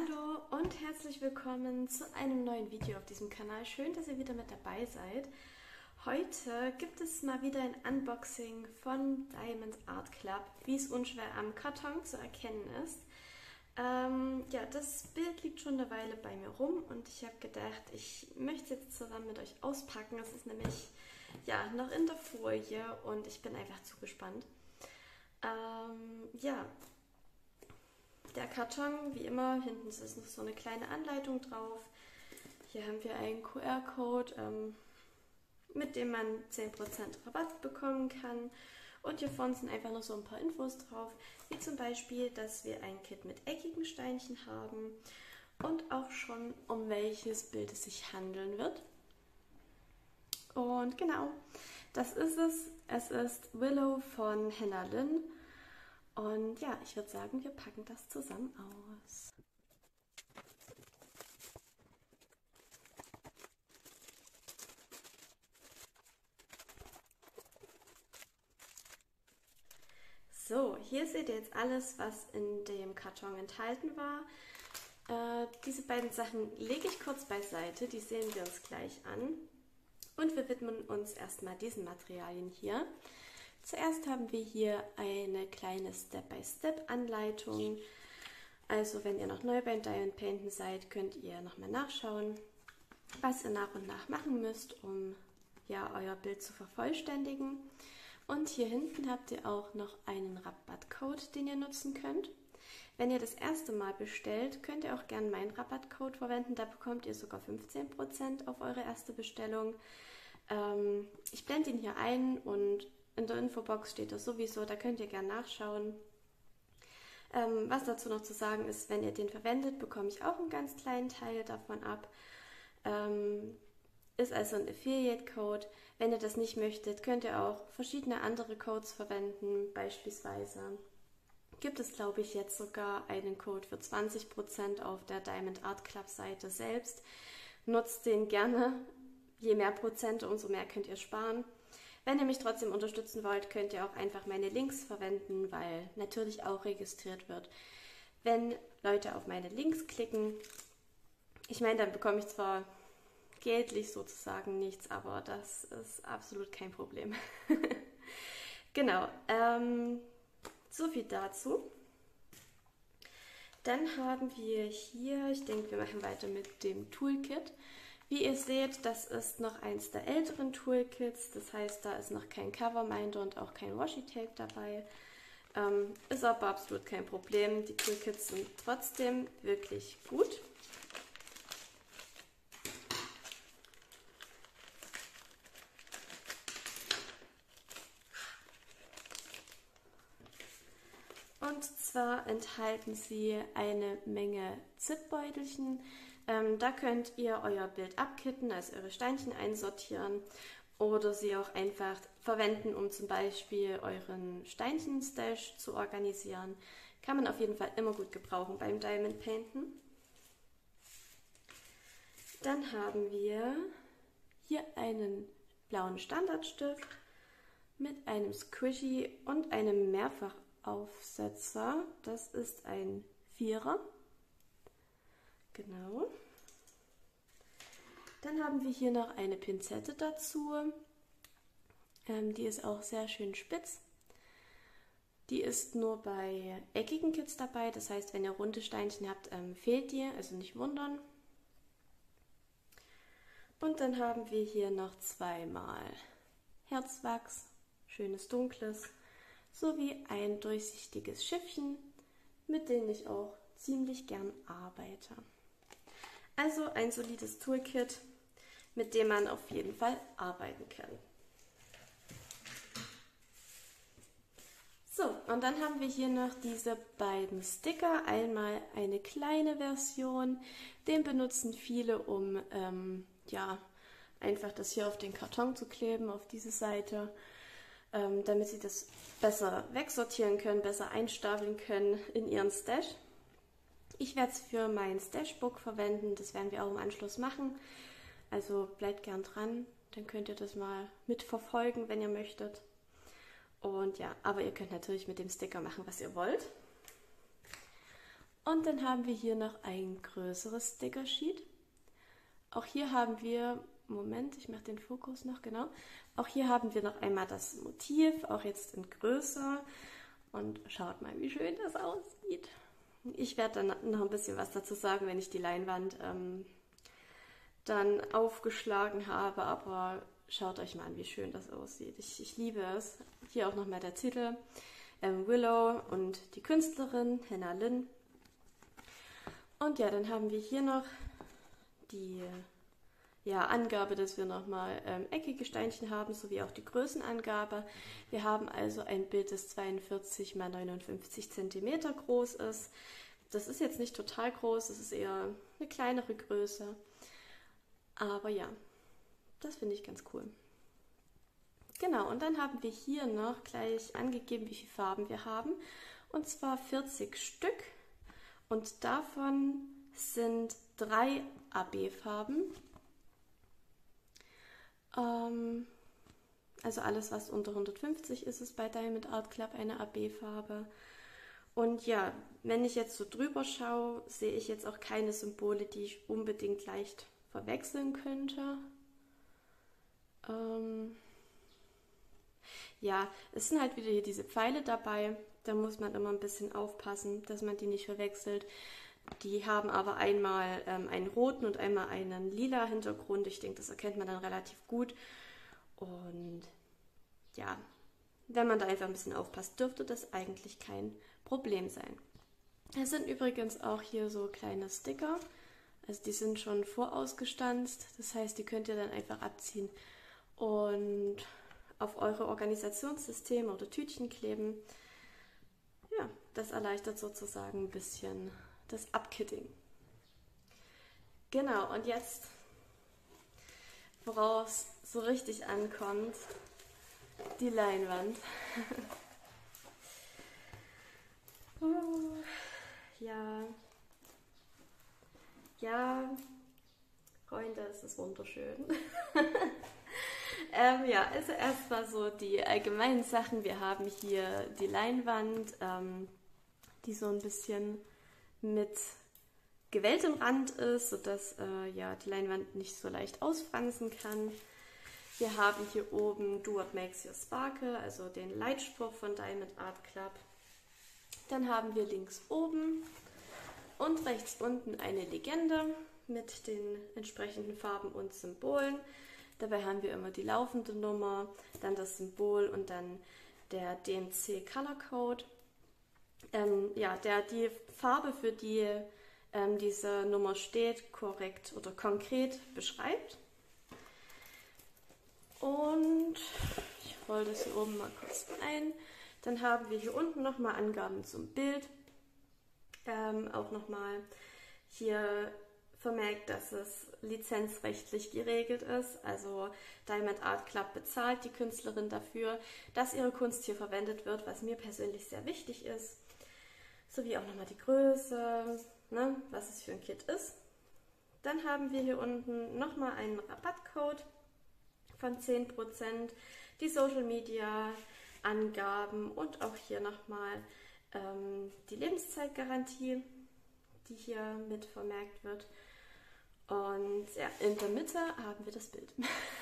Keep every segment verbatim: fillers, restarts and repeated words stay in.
Hallo und herzlich willkommen zu einem neuen Video auf diesem Kanal. Schön, dass ihr wieder mit dabei seid. Heute gibt es mal wieder ein Unboxing von Diamond Art Club, wie es unschwer am Karton zu erkennen ist. Ähm, ja, das Bild liegt schon eine Weile bei mir rum und ich habe gedacht, ich möchte es jetzt zusammen mit euch auspacken. Es ist nämlich ja noch in der Folie und ich bin einfach zu gespannt. Ähm, ja. Der Karton, wie immer, hinten ist noch so eine kleine Anleitung drauf. Hier haben wir einen Q R-Code, ähm, mit dem man zehn Prozent Rabatt bekommen kann. Und hier vorne sind einfach noch so ein paar Infos drauf, wie zum Beispiel, dass wir ein Kit mit eckigen Steinchen haben und auch schon, um welches Bild es sich handeln wird. Und genau, das ist es. Es ist Willow von Hannah Lynn. Und ja, ich würde sagen, wir packen das zusammen aus. So, hier seht ihr jetzt alles, was in dem Karton enthalten war. Äh, diese beiden Sachen lege ich kurz beiseite, die sehen wir uns gleich an. Und wir widmen uns erstmal diesen Materialien hier. Zuerst haben wir hier eine kleine Step-by-Step-Anleitung. Also wenn ihr noch neu beim Diamond Painten seid, könnt ihr nochmal nachschauen, was ihr nach und nach machen müsst, um ja, euer Bild zu vervollständigen. Und hier hinten habt ihr auch noch einen Rabattcode, den ihr nutzen könnt. Wenn ihr das erste Mal bestellt, könnt ihr auch gerne meinen Rabattcode verwenden. Da bekommt ihr sogar fünfzehn Prozent auf eure erste Bestellung. Ähm, ich blende ihn hier ein und in der Infobox steht das sowieso, da könnt ihr gerne nachschauen. Ähm, was dazu noch zu sagen ist, wenn ihr den verwendet, bekomme ich auch einen ganz kleinen Teil davon ab. Ähm, ist also ein Affiliate-Code. Wenn ihr das nicht möchtet, könnt ihr auch verschiedene andere Codes verwenden. Beispielsweise gibt es, glaube ich, jetzt sogar einen Code für zwanzig Prozent auf der Diamond Art Club Seite selbst. Nutzt den gerne. Je mehr Prozent, umso mehr könnt ihr sparen. Wenn ihr mich trotzdem unterstützen wollt, könnt ihr auch einfach meine Links verwenden, weil natürlich auch registriert wird, wenn Leute auf meine Links klicken. Ich meine, dann bekomme ich zwar geldlich sozusagen nichts, aber das ist absolut kein Problem. Genau, ähm, so viel dazu. Dann haben wir hier, ich denke, wir machen weiter mit dem Toolkit. Wie ihr seht, das ist noch eins der älteren Toolkits, das heißt, da ist noch kein Coverminder und auch kein Washi-Tape dabei. Ähm, ist aber absolut kein Problem, die Toolkits sind trotzdem wirklich gut. Und zwar enthalten sie eine Menge Zipbeutelchen. Ähm, da könnt ihr euer Bild abkitten, also eure Steinchen einsortieren oder sie auch einfach verwenden, um zum Beispiel euren Steinchen-Stash zu organisieren. Kann man auf jeden Fall immer gut gebrauchen beim Diamond Painten. Dann haben wir hier einen blauen Standardstift mit einem Squishy und einem Mehrfachaufsetzer. Das ist ein Vierer. Genau. Dann haben wir hier noch eine Pinzette dazu. Ähm, die ist auch sehr schön spitz. Die ist nur bei eckigen Kits dabei. Das heißt, wenn ihr runde Steinchen habt, ähm, fehlt die. Also nicht wundern. Und dann haben wir hier noch zweimal Herzwachs, schönes dunkles, sowie ein durchsichtiges Schiffchen, mit dem ich auch ziemlich gern arbeite. Also ein solides Toolkit, mit dem man auf jeden Fall arbeiten kann. So, und dann haben wir hier noch diese beiden Sticker. Einmal eine kleine Version, den benutzen viele, um ähm, ja, einfach das hier auf den Karton zu kleben, auf diese Seite, ähm, damit sie das besser wegsortieren können, besser einstapeln können in ihren Stash. Ich werde es für mein Stashbook verwenden, das werden wir auch im Anschluss machen. Also bleibt gern dran, dann könnt ihr das mal mitverfolgen, wenn ihr möchtet. Und ja, aber ihr könnt natürlich mit dem Sticker machen, was ihr wollt. Und dann haben wir hier noch ein größeres Sticker-Sheet. Auch hier haben wir, Moment, ich mache den Fokus noch, genau. Auch hier haben wir noch einmal das Motiv, auch jetzt in größer. Und schaut mal, wie schön das aussieht. Ich werde dann noch ein bisschen was dazu sagen, wenn ich die Leinwand ähm, dann aufgeschlagen habe, aber schaut euch mal an, wie schön das aussieht. Ich, ich liebe es. Hier auch nochmal der Titel, ähm, Willow und die Künstlerin Hannah Lynn. Und ja, dann haben wir hier noch die ja, Angabe, dass wir nochmal ähm, eckige Steinchen haben, sowie auch die Größenangabe. Wir haben also ein Bild, das zweiundvierzig mal neunundfünfzig Zentimeter groß ist. Das ist jetzt nicht total groß, das ist eher eine kleinere Größe. Aber ja, das finde ich ganz cool. Genau, und dann haben wir hier noch gleich angegeben, wie viele Farben wir haben. Und zwar vierzig Stück. Und davon sind drei A B-Farben. Ähm, also alles, was unter hundertfünfzig ist, ist bei Diamond Art Club eine A B-Farbe. Und ja, wenn ich jetzt so drüber schaue, sehe ich jetzt auch keine Symbole, die ich unbedingt leicht verwechseln könnte. Ähm, ja, es sind halt wieder hier diese Pfeile dabei. Da muss man immer ein bisschen aufpassen, dass man die nicht verwechselt. Die haben aber einmal ähm, einen roten und einmal einen lila Hintergrund. Ich denke, das erkennt man dann relativ gut. Und ja, wenn man da einfach ein bisschen aufpasst, dürfte das eigentlich kein Problem sein. Es sind übrigens auch hier so kleine Sticker. Also die sind schon vorausgestanzt. Das heißt, die könnt ihr dann einfach abziehen und auf eure Organisationssysteme oder Tütchen kleben. Ja, das erleichtert sozusagen ein bisschen das Upkitting. Genau, und jetzt, worauf es so richtig ankommt, die Leinwand. oh, ja, ja, Freunde, es ist wunderschön. ähm, ja, also erstmal so die allgemeinen Sachen. Wir haben hier die Leinwand, ähm, die so ein bisschen mit gewelltem Rand ist, sodass äh, ja, die Leinwand nicht so leicht ausfransen kann. Wir haben hier oben Do What Makes You Sparkle, also den Leitspruch von Diamond Art Club. Dann haben wir links oben und rechts unten eine Legende mit den entsprechenden Farben und Symbolen. Dabei haben wir immer die laufende Nummer, dann das Symbol und dann der D M C Color Code. Ähm, ja, der die Farbe, für die ähm, diese Nummer steht, korrekt oder konkret beschreibt. Und ich roll das hier oben mal kurz ein. Dann haben wir hier unten nochmal Angaben zum Bild. Ähm, auch nochmal hier vermerkt, dass es lizenzrechtlich geregelt ist. Also Diamond Art Club bezahlt die Künstlerin dafür, dass ihre Kunst hier verwendet wird, was mir persönlich sehr wichtig ist. Sowie auch nochmal die Größe, ne, was es für ein Kit ist. Dann haben wir hier unten nochmal einen Rabattcode von zehn Prozent, die Social Media Angaben und auch hier nochmal ähm, die Lebenszeitgarantie, die hier mit vermerkt wird. Und ja, in der Mitte haben wir das Bild.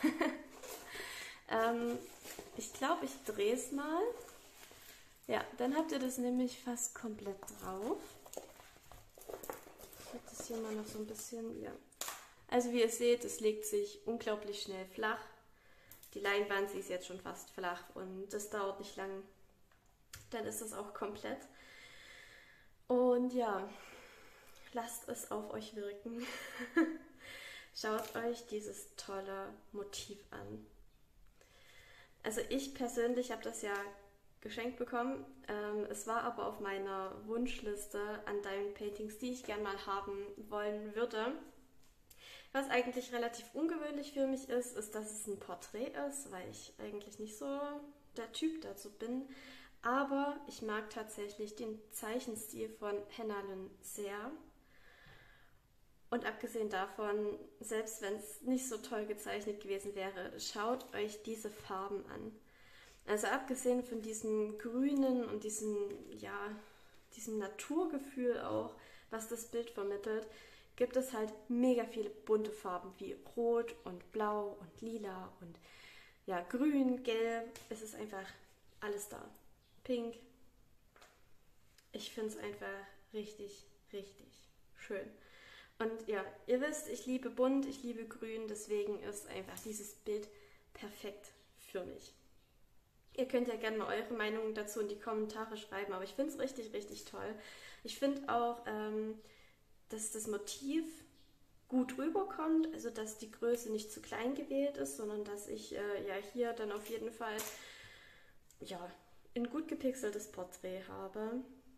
ähm, ich glaube, ich drehe es mal. Ja, dann habt ihr das nämlich fast komplett drauf. Ich habe das hier mal noch so ein bisschen, ja. Also wie ihr seht, es legt sich unglaublich schnell flach. Die Leinwand, sie ist jetzt schon fast flach und das dauert nicht lang. Dann ist es auch komplett. Und ja, lasst es auf euch wirken. Schaut euch dieses tolle Motiv an. Also ich persönlich habe das ja geschenkt bekommen. Ähm, es war aber auf meiner Wunschliste an Diamond Paintings, die ich gern mal haben wollen würde. Was eigentlich relativ ungewöhnlich für mich ist, ist, dass es ein Porträt ist, weil ich eigentlich nicht so der Typ dazu bin. Aber ich mag tatsächlich den Zeichenstil von Hannah Lynn sehr. Und abgesehen davon, selbst wenn es nicht so toll gezeichnet gewesen wäre, schaut euch diese Farben an. Also abgesehen von diesen grünen und diesen, ja, diesem Naturgefühl auch, was das Bild vermittelt, gibt es halt mega viele bunte Farben wie Rot und Blau und Lila und ja, Grün, Gelb. Es ist einfach alles da. Pink. Ich finde es einfach richtig, richtig schön. Und ja, ihr wisst, ich liebe bunt, ich liebe grün, deswegen ist einfach dieses Bild perfekt für mich. Ihr könnt ja gerne mal eure Meinungen dazu in die Kommentare schreiben, aber ich finde es richtig, richtig toll. Ich finde auch, ähm, dass das Motiv gut rüberkommt, also dass die Größe nicht zu klein gewählt ist, sondern dass ich äh, ja hier dann auf jeden Fall ja, ein gut gepixeltes Porträt habe.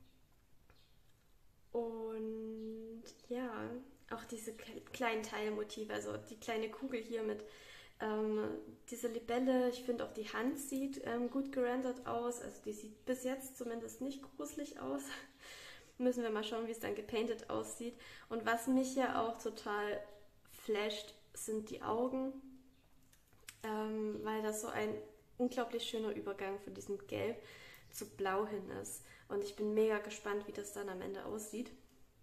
Und ja, auch diese kleinen Teilmotive, also die kleine Kugel hier mit ähm, dieser Libelle, ich finde auch die Hand sieht ähm, gut gerendert aus, also die sieht bis jetzt zumindest nicht gruselig aus. Müssen wir mal schauen, wie es dann gepainted aussieht. Und was mich ja auch total flasht, sind die Augen, ähm, weil das so ein unglaublich schöner Übergang von diesem Gelb zu Blau hin ist. Und ich bin mega gespannt, wie das dann am Ende aussieht.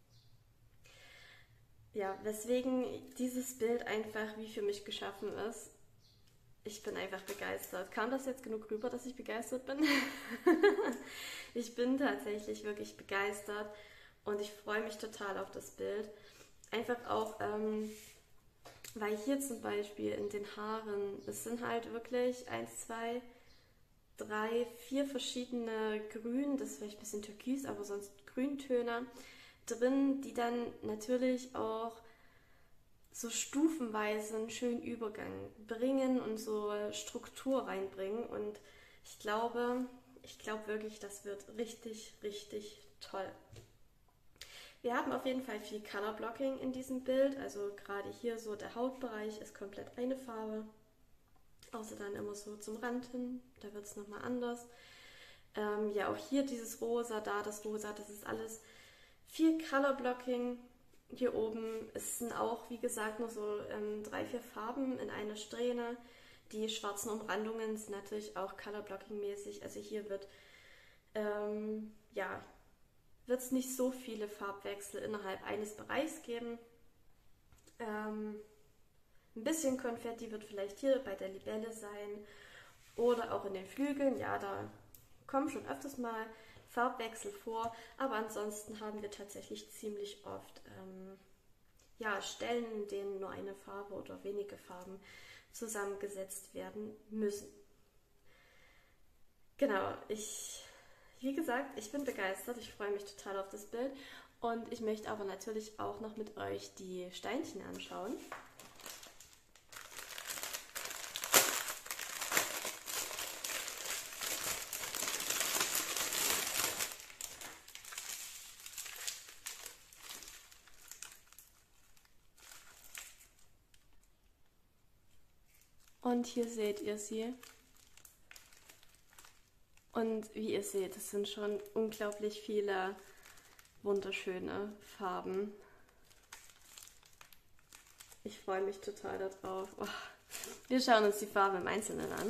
Ja, weswegen dieses Bild einfach wie für mich geschaffen ist. Ich bin einfach begeistert. Kam das jetzt genug rüber, dass ich begeistert bin? Ich bin tatsächlich wirklich begeistert und ich freue mich total auf das Bild. Einfach auch, ähm, weil hier zum Beispiel in den Haaren, es sind halt wirklich eins, zwei, drei, vier verschiedene Grün, das ist vielleicht ein bisschen türkis, aber sonst Grüntöne drin, die dann natürlich auch so stufenweise einen schönen Übergang bringen und so Struktur reinbringen. Und ich glaube, ich glaube wirklich, das wird richtig, richtig toll. Wir haben auf jeden Fall viel Color Blocking in diesem Bild. Also gerade hier so der Hautbereich ist komplett eine Farbe. Außer dann immer so zum Rand hin, da wird es nochmal anders. Ähm, ja, auch hier dieses Rosa, da das Rosa, das ist alles viel Color Blocking. Hier oben sind auch, wie gesagt, nur so ähm, drei, vier Farben in einer Strähne. Die schwarzen Umrandungen sind natürlich auch Color Blocking mäßig. Also hier wird ähm, ja, wird es nicht so viele Farbwechsel innerhalb eines Bereichs geben. Ähm, ein bisschen Konfetti wird vielleicht hier bei der Libelle sein oder auch in den Flügeln. Ja, da kommen schon öfters mal Farbwechsel vor, aber ansonsten haben wir tatsächlich ziemlich oft ähm, ja, Stellen, in denen nur eine Farbe oder wenige Farben zusammengesetzt werden müssen. Genau, ich, wie gesagt, ich bin begeistert, ich freue mich total auf das Bild und ich möchte aber natürlich auch noch mit euch die Steinchen anschauen. Und hier seht ihr sie. Und wie ihr seht, es sind schon unglaublich viele wunderschöne Farben. Ich freue mich total darauf. Oh. Wir schauen uns die Farben im Einzelnen an.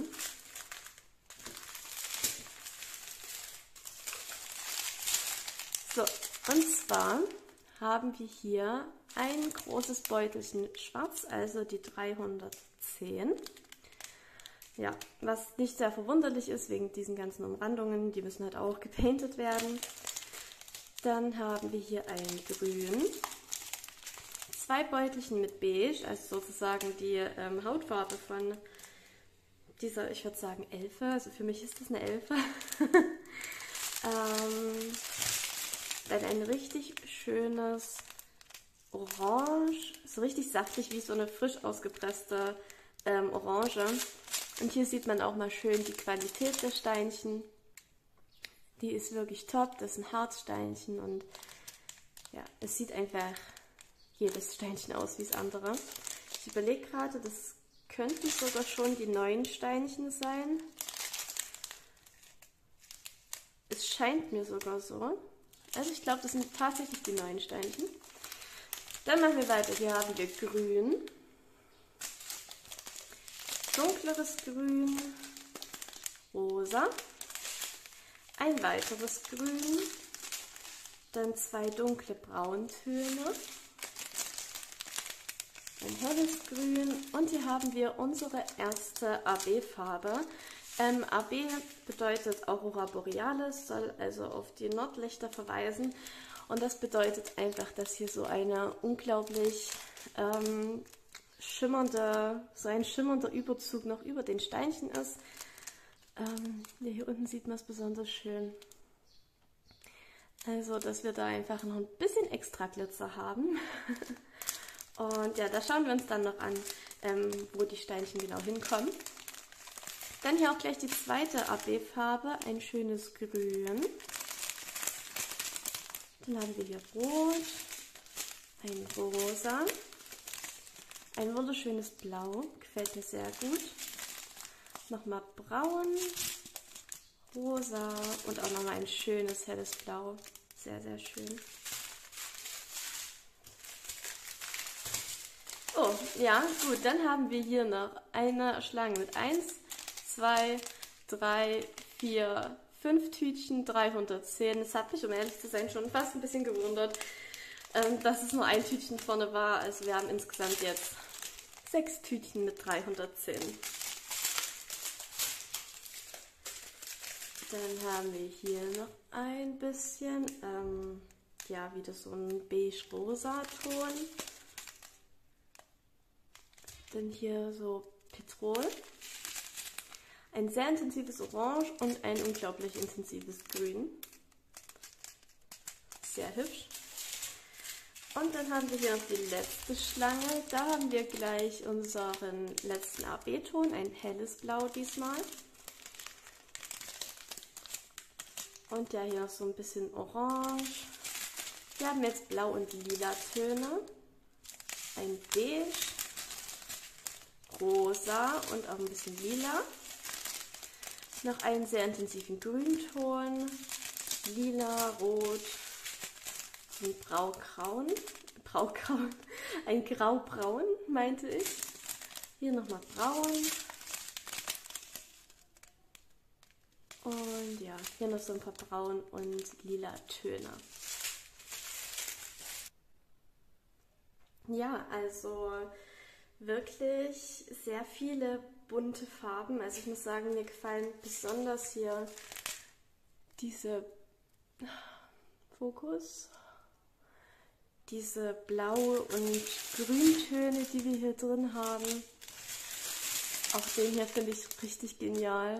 So, und zwar haben wir hier ein großes Beutelchen schwarz, also die dreihundertzehn. Ja, was nicht sehr verwunderlich ist, wegen diesen ganzen Umrandungen, die müssen halt auch gepaintet werden. Dann haben wir hier ein Grün, zwei Beutelchen mit Beige, also sozusagen die ähm, Hautfarbe von dieser, ich würde sagen, Elfe, also für mich ist das eine Elfe. ähm, dann ein richtig schönes Orange, so richtig saftig wie so eine frisch ausgepresste ähm, Orange. Und hier sieht man auch mal schön die Qualität der Steinchen. Die ist wirklich top, das sind Harzsteinchen und ja, es sieht einfach jedes Steinchen aus wie das andere. Ich überlege gerade, das könnten sogar schon die neuen Steinchen sein. Es scheint mir sogar so. Also ich glaube, das sind tatsächlich die neuen Steinchen. Dann machen wir weiter. Hier haben wir Grün. Dunkleres Grün, Rosa, ein weiteres Grün, dann zwei dunkle Brauntöne, ein helles Grün und hier haben wir unsere erste A B-Farbe. Ähm, A B bedeutet Aurora Borealis, soll also auf die Nordlichter verweisen und das bedeutet einfach, dass hier so eine unglaublich ähm, schimmernde, so ein schimmernder Überzug noch über den Steinchen ist. Ähm, ja, hier unten sieht man es besonders schön. Also, dass wir da einfach noch ein bisschen extra Glitzer haben. Und ja, da schauen wir uns dann noch an, ähm, wo die Steinchen genau hinkommen. Dann hier auch gleich die zweite A B-Farbe, ein schönes Grün. Dann haben wir hier Rot, ein Rosa, ein wunderschönes Blau, gefällt mir sehr gut. Nochmal Braun, Rosa und auch nochmal ein schönes helles Blau, sehr, sehr schön. Oh, ja, gut, dann haben wir hier noch eine Schlange mit eins, zwei, drei, vier, fünf Tütchen, dreihundertzehn. Das hat mich, um ehrlich zu sein, schon fast ein bisschen gewundert, ähm, dass es nur ein Tütchen vorne war. Also wir haben insgesamt jetzt sechs Tütchen mit dreihundertzehn. Dann haben wir hier noch ein bisschen, ähm, ja, wieder so ein beige-rosa-Ton. Dann hier so Petrol, ein sehr intensives Orange und ein unglaublich intensives Grün. Sehr hübsch. Und dann haben wir hier noch die letzte Schlange. Da haben wir gleich unseren letzten A B-Ton, ein helles Blau diesmal. Und ja, hier noch so ein bisschen Orange. Wir haben jetzt Blau und Lila Töne, ein Beige, Rosa und auch ein bisschen Lila. Noch einen sehr intensiven Grünton, Lila, Rot, ein Braugrauen, Braugrauen, ein Graubraun meinte ich. Hier nochmal Braun. Und ja, hier noch so ein paar Braun- und Lila Töne. Ja, also wirklich sehr viele bunte Farben. Also ich muss sagen, mir gefallen besonders hier diese Fokus, diese Blau- und Grüntöne, die wir hier drin haben. Auch den hier finde ich richtig genial.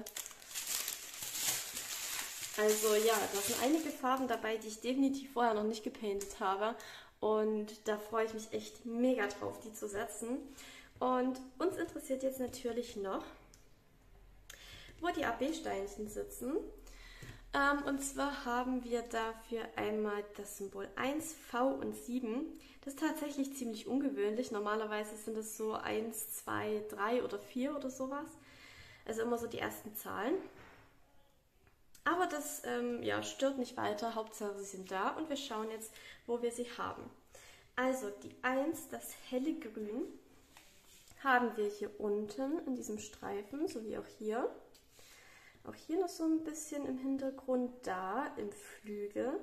Also ja, da sind einige Farben dabei, die ich definitiv vorher noch nicht gepaintet habe. Und da freue ich mich echt mega drauf, die zu setzen. Und uns interessiert jetzt natürlich noch, wo die A B-Steinchen sitzen. Ähm, und zwar haben wir dafür einmal das Symbol eins, V und sieben. Das ist tatsächlich ziemlich ungewöhnlich. Normalerweise sind es so eins, zwei, drei oder vier oder sowas. Also immer so die ersten Zahlen. Aber das ähm, ja, stört nicht weiter, Hauptsache sie sind da und wir schauen jetzt, wo wir sie haben. Also die eins, das helle Grün, haben wir hier unten in diesem Streifen, so wie auch hier. Auch hier noch so ein bisschen im Hintergrund, da im Flügel.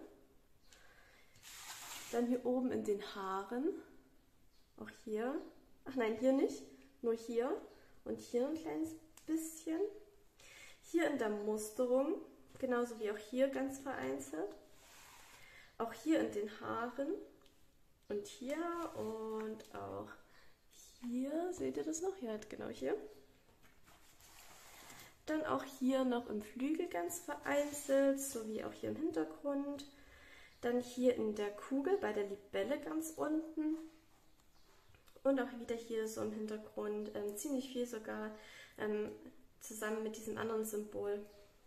Dann hier oben in den Haaren, auch hier. Ach nein, hier nicht, nur hier und hier ein kleines bisschen. Hier in der Musterung. Genauso wie auch hier ganz vereinzelt. Auch hier in den Haaren und hier und auch hier. Seht ihr das noch? Ja, genau hier. Dann auch hier noch im Flügel ganz vereinzelt, sowie auch hier im Hintergrund. Dann hier in der Kugel bei der Libelle ganz unten. Und auch wieder hier so im Hintergrund, ähm, ziemlich viel sogar, ähm, zusammen mit diesem anderen Symbol.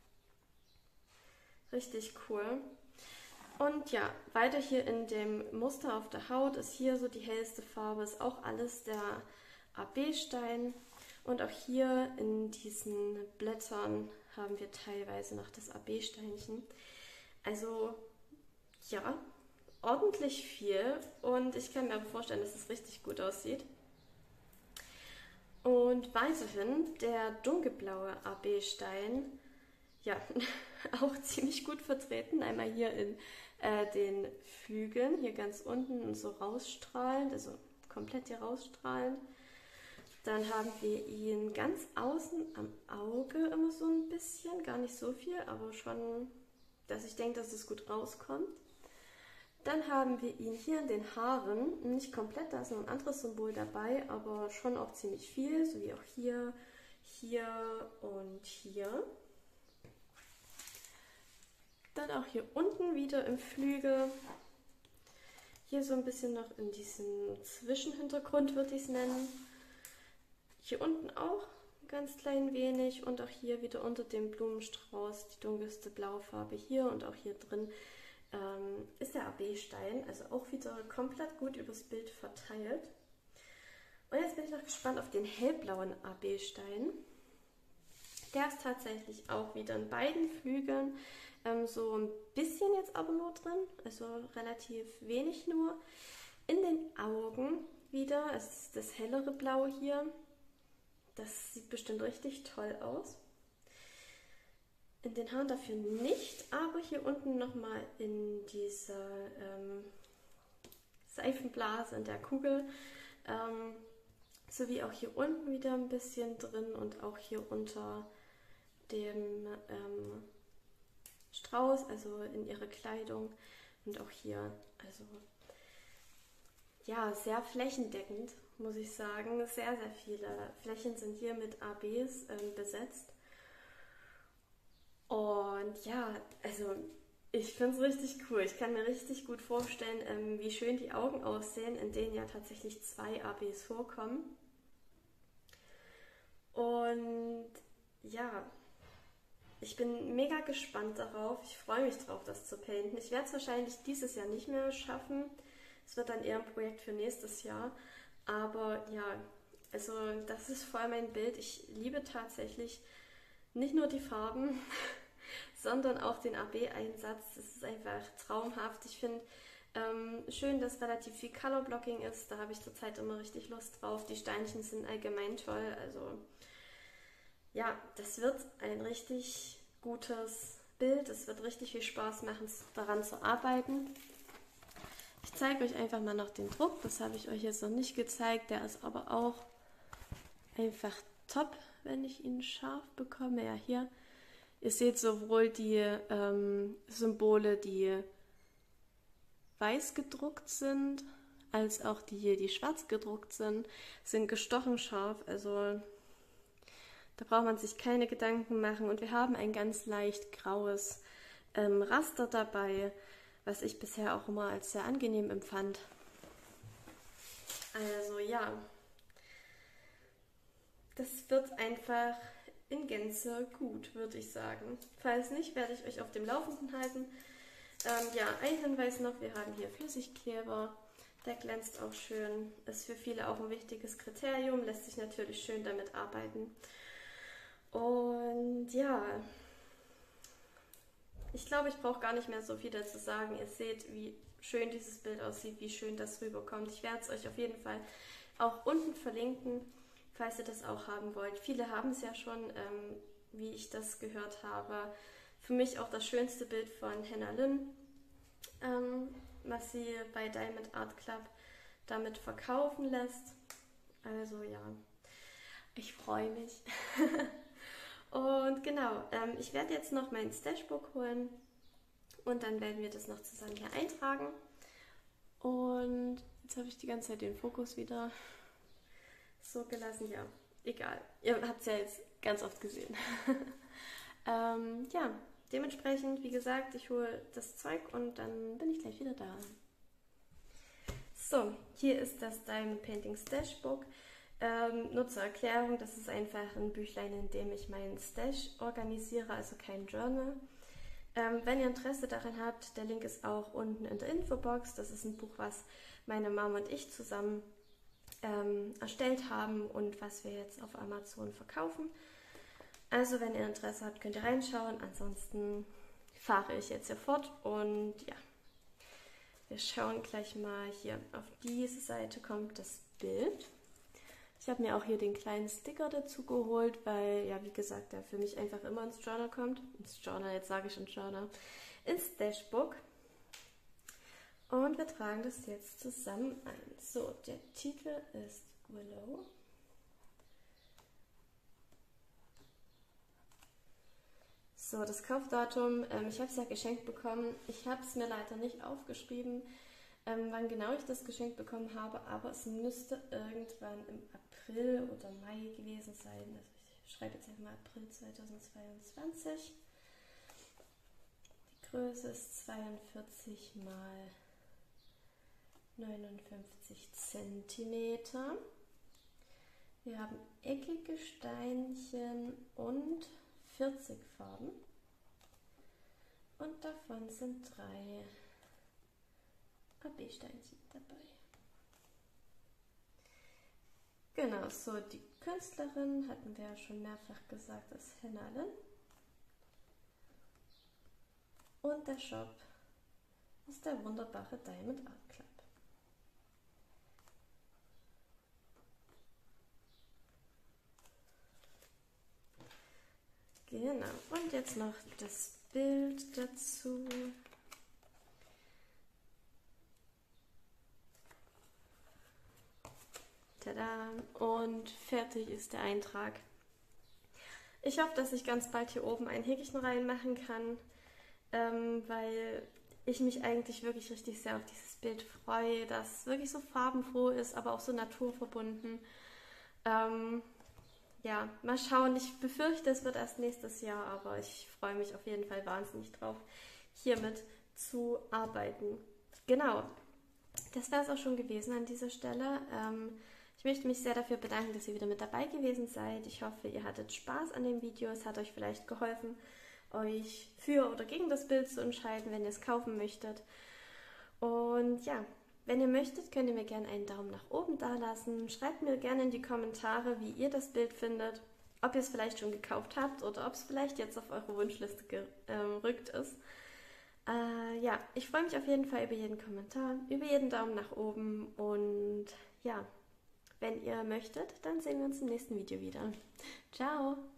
Richtig cool. Und ja, weiter hier in dem Muster auf der Haut ist hier so die hellste Farbe, ist auch alles der A B-Stein. Und auch hier in diesen Blättern haben wir teilweise noch das A B-Steinchen. Also ja, ordentlich viel und ich kann mir aber vorstellen, dass es richtig gut aussieht. Und weiterhin der dunkelblaue A B-Stein. Ja, auch ziemlich gut vertreten. Einmal hier in äh, den Flügeln hier ganz unten und so rausstrahlend, also komplett hier rausstrahlend. Dann haben wir ihn ganz außen am Auge immer so ein bisschen, gar nicht so viel, aber schon, dass ich denke, dass es gut rauskommt. Dann haben wir ihn hier in den Haaren, nicht komplett, da ist noch ein anderes Symbol dabei, aber schon auch ziemlich viel, so wie auch hier, hier und hier. Dann auch hier unten wieder im Flügel. Hier so ein bisschen noch in diesem Zwischenhintergrund würde ich es nennen. Hier unten auch ein ganz klein wenig und auch hier wieder unter dem Blumenstrauß die dunkelste Blaufarbe hier und auch hier drin ähm, ist der A B-Stein, also auch wieder komplett gut übers Bild verteilt. Und jetzt bin ich noch gespannt auf den hellblauen A B-Stein. Der ist tatsächlich auch wieder in beiden Flügeln ähm, so ein bisschen jetzt aber nur drin, also relativ wenig nur. In den Augen wieder, es ist das hellere Blau hier. Das sieht bestimmt richtig toll aus. In den Haaren dafür nicht, aber hier unten nochmal in dieser ähm, Seifenblase, in der Kugel, ähm, sowie auch hier unten wieder ein bisschen drin und auch hier unter dem ähm, Strauß, also in ihrer Kleidung und auch hier, also ja, sehr flächendeckend, muss ich sagen. Sehr, sehr viele Flächen sind hier mit A Bs ähm, besetzt. Und ja, also ich finde es richtig cool. Ich kann mir richtig gut vorstellen, ähm, wie schön die Augen aussehen, in denen ja tatsächlich zwei A Bs vorkommen. Und ja, ich bin mega gespannt darauf. Ich freue mich drauf, das zu painten. Ich werde es wahrscheinlich dieses Jahr nicht mehr schaffen. Es wird dann eher ein Projekt für nächstes Jahr. Aber ja, also das ist voll mein Bild. Ich liebe tatsächlich nicht nur die Farben, sondern auch den A B-Einsatz. Das ist einfach traumhaft. Ich finde ähm, schön, dass relativ viel Color Blocking ist. Da habe ich zurzeit immer richtig Lust drauf. Die Steinchen sind allgemein toll. Also ja, das wird ein richtig gutes Bild. Es wird richtig viel Spaß machen, daran zu arbeiten. Ich zeige euch einfach mal noch den Druck. Das habe ich euch jetzt noch nicht gezeigt. Der ist aber auch einfach top, wenn ich ihn scharf bekomme. Ja, hier. Ihr seht sowohl die ähm, Symbole, die weiß gedruckt sind, als auch die hier, die schwarz gedruckt sind, sind gestochen scharf. Also da braucht man sich keine Gedanken machen. Und wir haben ein ganz leicht graues ähm, Raster dabei, was ich bisher auch immer als sehr angenehm empfand. Also ja, das wird einfach in Gänze gut, würde ich sagen. Falls nicht, werde ich euch auf dem Laufenden halten. Ähm, ja, ein Hinweis noch, wir haben hier Flüssigkleber. Der glänzt auch schön, ist für viele auch ein wichtiges Kriterium, lässt sich natürlich schön damit arbeiten. Und ja, ich glaube, ich brauche gar nicht mehr so viel dazu sagen. Ihr seht, wie schön dieses Bild aussieht, wie schön das rüberkommt. Ich werde es euch auf jeden Fall auch unten verlinken, falls ihr das auch haben wollt. Viele haben es ja schon, ähm, wie ich das gehört habe. Für mich auch das schönste Bild von Henna Lynn, ähm, was sie bei Diamond Art Club damit verkaufen lässt. Also ja, ich freue mich. Und genau, ähm, ich werde jetzt noch mein Stashbook holen und dann werden wir das noch zusammen hier eintragen. Und jetzt habe ich die ganze Zeit den Fokus wieder so gelassen. Ja, egal. Ihr habt es ja jetzt ganz oft gesehen. ähm, ja, dementsprechend, wie gesagt, ich hole das Zeug und dann bin ich gleich wieder da. So, hier ist das Diamond Painting Stashbook. Ähm, nur zur Erklärung, das ist einfach ein Büchlein, in dem ich meinen Stash organisiere, also kein Journal. Ähm, wenn ihr Interesse daran habt, der Link ist auch unten in der Infobox. Das ist ein Buch, was meine Mama und ich zusammen ähm, erstellt haben und was wir jetzt auf Amazon verkaufen. Also wenn ihr Interesse habt, könnt ihr reinschauen. Ansonsten fahre ich jetzt hier fort und ja, wir schauen gleich mal hier. Auf diese Seite kommt das Bild. Ich habe mir auch hier den kleinen Sticker dazu geholt, weil, ja, wie gesagt, der für mich einfach immer ins Journal kommt. Ins Journal, jetzt sage ich ins Journal. Ins Dashbook. Und wir tragen das jetzt zusammen ein. So, der Titel ist Willow. So, das Kaufdatum, ähm, ich habe es ja geschenkt bekommen. Ich habe es mir leider nicht aufgeschrieben, ähm, wann genau ich das geschenkt bekommen habe, aber es müsste irgendwann im April oder Mai gewesen sein. Also ich schreibe jetzt einfach mal April zweitausendzweiundzwanzig. Die Größe ist zweiundvierzig mal neunundfünfzig Zentimeter. Wir haben eckige Steinchen und vierzig Farben und davon sind drei A B-Steinchen dabei. Genau, so die Künstlerin, hatten wir ja schon mehrfach gesagt, ist Henna Lin. Und der Shop ist der wunderbare Diamond Art Club. Genau, und jetzt noch das Bild dazu. Tada! Und fertig ist der Eintrag. Ich hoffe, dass ich ganz bald hier oben ein Häkchen reinmachen kann, ähm, weil ich mich eigentlich wirklich richtig sehr auf dieses Bild freue, das wirklich so farbenfroh ist, aber auch so naturverbunden. Ähm, Ja, mal schauen. Ich befürchte, es wird erst nächstes Jahr, aber ich freue mich auf jeden Fall wahnsinnig drauf, hiermit zu arbeiten. Genau, das wäre es auch schon gewesen an dieser Stelle. Ähm, ich möchte mich sehr dafür bedanken, dass ihr wieder mit dabei gewesen seid. Ich hoffe, ihr hattet Spaß an dem Video. Es hat euch vielleicht geholfen, euch für oder gegen das Bild zu entscheiden, wenn ihr es kaufen möchtet. Und ja, wenn ihr möchtet, könnt ihr mir gerne einen Daumen nach oben da lassen. Schreibt mir gerne in die Kommentare, wie ihr das Bild findet, ob ihr es vielleicht schon gekauft habt oder ob es vielleicht jetzt auf eure Wunschliste gerückt ist. Äh, ja, ich freue mich auf jeden Fall über jeden Kommentar, über jeden Daumen nach oben und ja, wenn ihr möchtet, dann sehen wir uns im nächsten Video wieder. Ciao!